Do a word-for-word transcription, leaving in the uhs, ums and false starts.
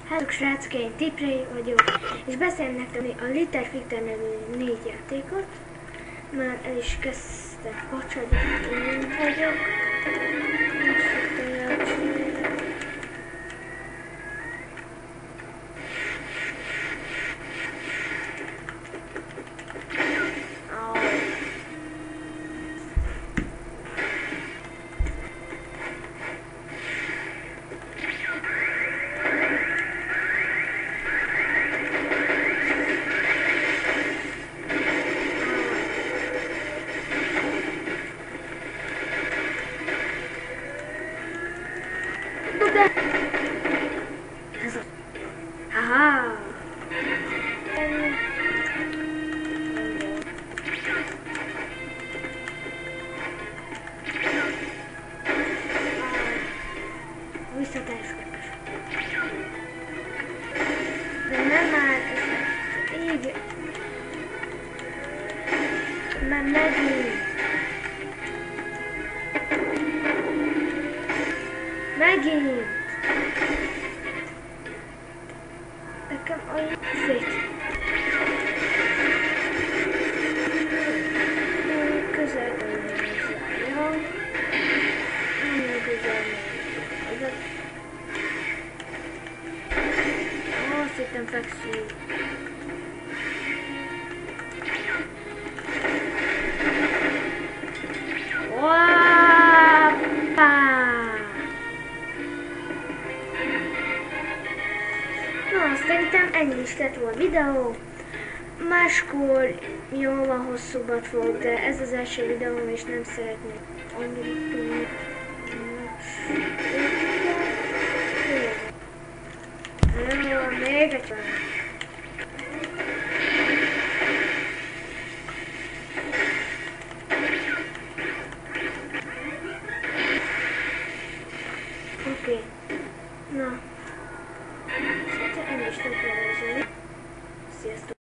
Hello srácok, én Tipré vagyok, és beszélnek nektek a Little Fighter nevű négy játékot. Már el is kezdtek pacsadni, én vagyok. Haha! Visszatáskálás. De nem már így. Már megint. Megint. Nekem olyan szét. Közel hozzá. Nagyon közel még. Ó, szépen fekszik. Na, szerintem ennyi is lett volna a videó. Máskor jóval hosszúbbat fog, de ez az első videóm, és nem szeretnék annyira tudni. Jó, még egy Oké. Okay. Na. Ennyi is nem kell. Sziasztok!